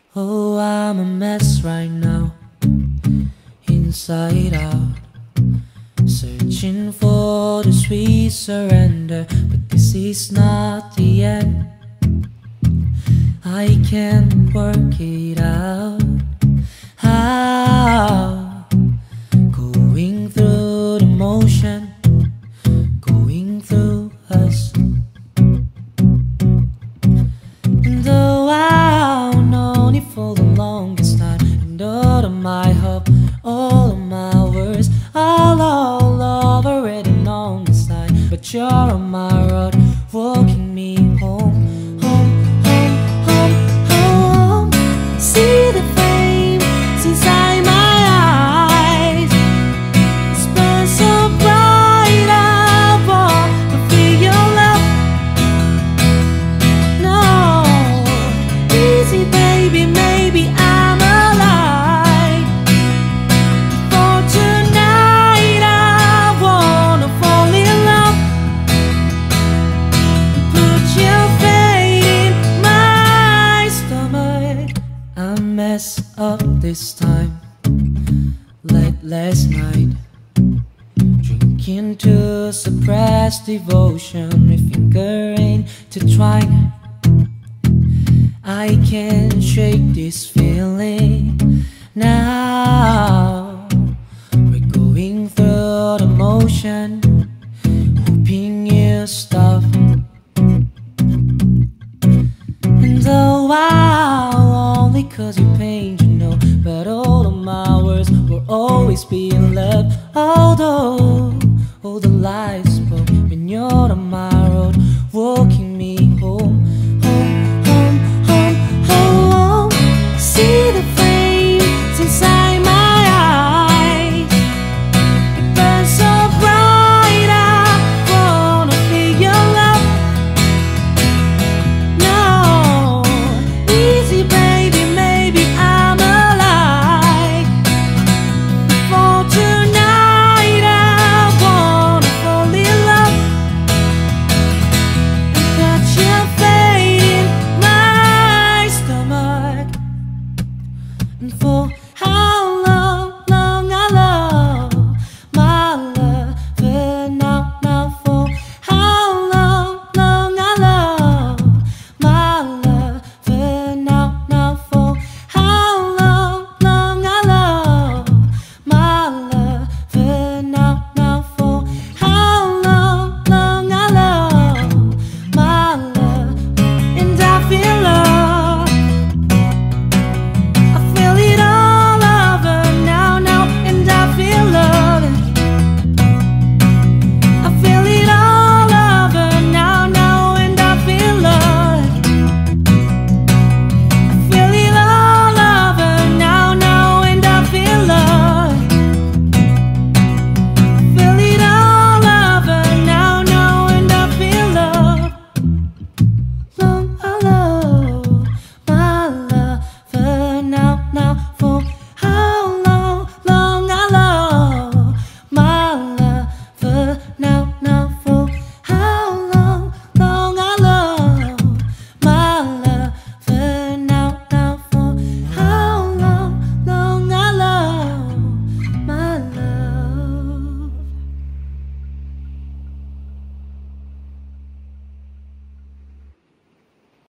Oh, I'm a mess right now, inside out, searching for the sweet surrender. But this is not the end. I can't work it out. How? Going through the motion, going through us. And though I've known it for the longest time, and all of my hope, all of my words, all over written on the sign. But you're on my road, walking me home, home, home, home, home. See the flame inside my eyes, it's burned so bright. I want to feel your love. No, easy baby, maybe I'm alive. For tonight I wanna fall in love. Put your fate in my stomach. I messed up this time, like last night, drinking to suppress devotion, with finger intertwined. I can't shake this feeling now. We're going through the motion, hoping you stop. And though I'll only cause you pain, you know, but all of my words will always be in love. Although all the lies